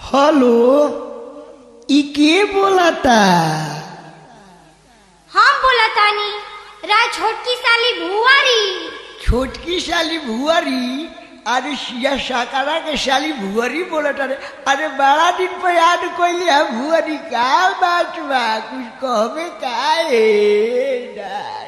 Hello, ई के बोलता? हम बोलतानी रा छोटकी साली भुआरी। छोटकी साली भुआरी? अरे सिया साकारा के साली भुआरी बोलता रे। अरे बड़ा दिन पर याद कोई भुआरी का बात बा, कुछ कहबे का?